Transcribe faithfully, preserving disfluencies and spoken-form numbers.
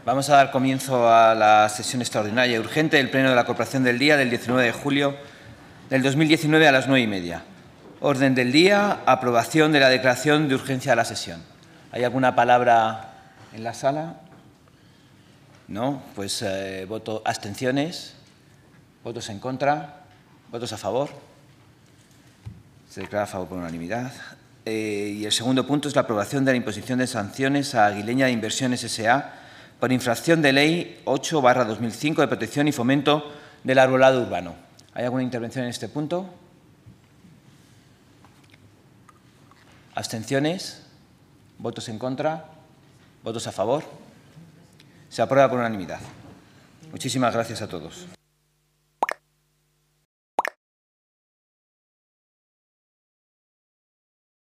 Vamos a dar comienzo a la sesión extraordinaria y urgente del Pleno de la Corporación del día del diecinueve de julio del dos mil diecinueve a las nueve y media. Orden del día, aprobación de la declaración de urgencia de la sesión. ¿Hay alguna palabra en la sala? No, pues eh, voto abstenciones, votos en contra, votos a favor. Se declara a favor por unanimidad. Eh, y el segundo punto es la aprobación de la imposición de sanciones a Aguileña de Inversiones S A por infracción de Ley ocho barra dos mil cinco de protección y fomento del arbolado urbano. ¿Hay alguna intervención en este punto? ¿Abstenciones? ¿Votos en contra? ¿Votos a favor? Se aprueba por unanimidad. Muchísimas gracias a todos.